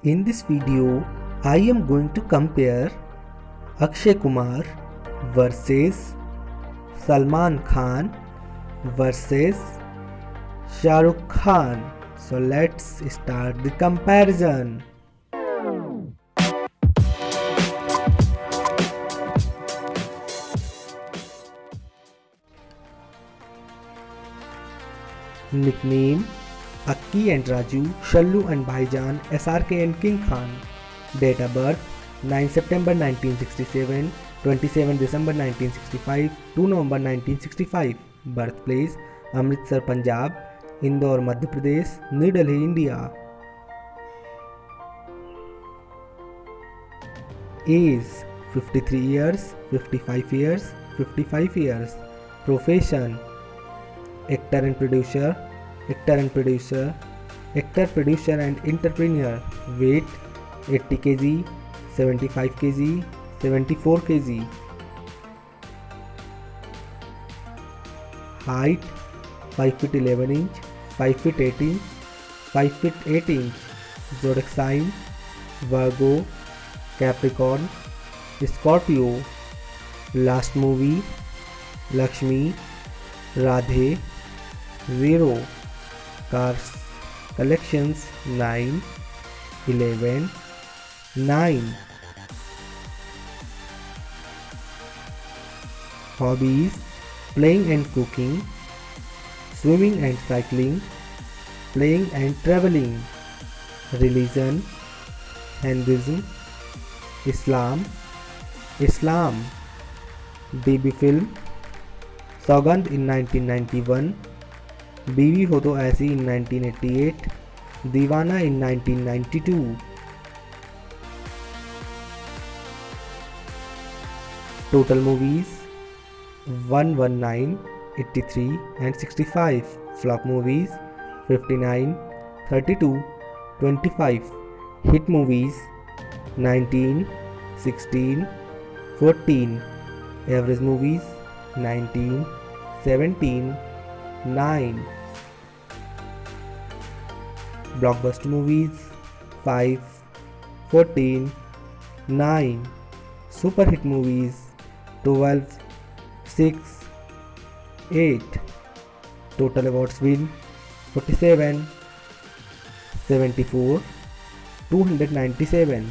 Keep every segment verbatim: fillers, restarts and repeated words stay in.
In this video, I am going to compare Akshay Kumar versus Salman Khan versus Shah Rukh Khan. So let's start the comparison. Nickname: Akki and Raju, Shallu and Bhaijan, S R K and King Khan. Date of birth: nine September nineteen sixty-seven, twenty-seven December nineteen sixty-five, two November nineteen sixty-five. Birthplace: Amritsar, Punjab, Indore, Madhya Pradesh, New Delhi, India. Age: fifty-three years, fifty-five years, fifty-five years. Profession: actor and producer, actor and producer, actor, producer and entrepreneur. Weight: eighty kilograms, seventy-five kilograms, seventy-four kilograms. Height: five feet eleven inch, five feet eight inch, five feet eight inch. Zodiac sign: Virgo, Capricorn, Scorpio. Last movie: Lakshmi, Radhe, Zero. Cars collections: nine, eleven, nine. Hobbies: playing and cooking, swimming and cycling, playing and traveling. Religion: Hinduism, Islam, Islam. Debut film: Saugandh in nineteen ninety-one, बीवी हो तो ऐसी in nineteen eighty-eight, दीवाना in nineteen ninety-two. Total movies: one nineteen, eighty-three and sixty-five. Flop movies: fifty-nine, thirty-two, twenty-five. Hit movies: nineteen, sixteen, fourteen. Average movies: nineteen, seventeen, nine. Blockbuster movies: five, fourteen, nine. Super hit movies: twelve, six, eight. Total awards win: forty-seven, seventy-four, two hundred ninety-seven.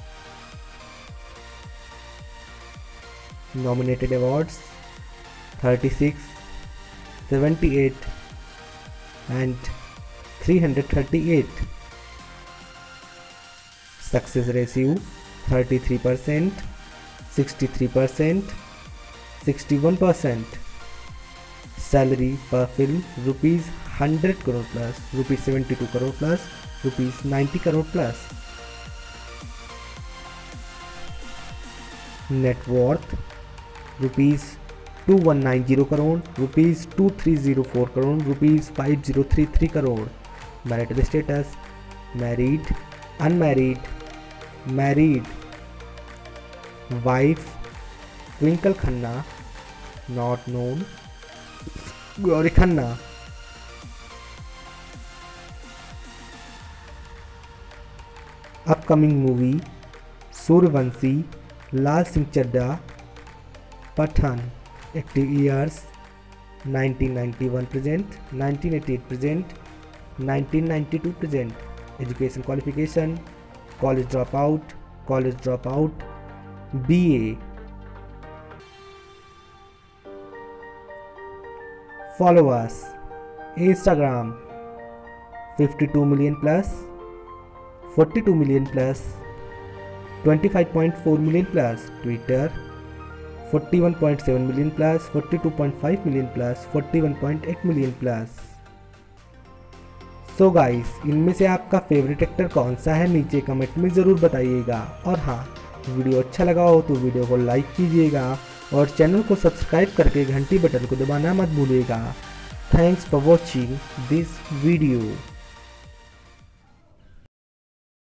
Nominated awards: thirty-six, seventy-eight and three hundred thirty-eight. Success ratio: thirty-three percent, sixty-three percent, sixty-one percent. Salary per film: rupees one hundred crore plus, rupees seventy-two crore plus, rupees ninety crore plus. Net worth: rupees two one nine zero crore, rupees two three zero four crore, rupees five zero three three crore. Marital status: married, unmarried, married. Wife: Twinkle Khanna, not known, Gauri Khanna. Upcoming movie: Suryavanshi, Lal Singh Chaddha, Pathan. Active years: nineteen ninety-one present, nineteen eighty-eight present, nineteen ninety-two present. Education qualification: college dropout, college dropout, B A. Followers: Instagram fifty-two million plus, forty-two million plus, twenty-five point four million plus. Twitter forty-one point seven million plus, forty-two point five million plus, forty-one point eight million plus. So guys, इनमें से आपका favourite actor कौन सा है नीचे comment में ज़रूर बताइएगा। और हाँ, वीडियो अच्छा लगा हो तो वीडियो को लाइक कीजिएगा और चैनल को सब्सक्राइब करके घंटी बटन को दबाना मत भूलिएगा। Thanks for watching this video.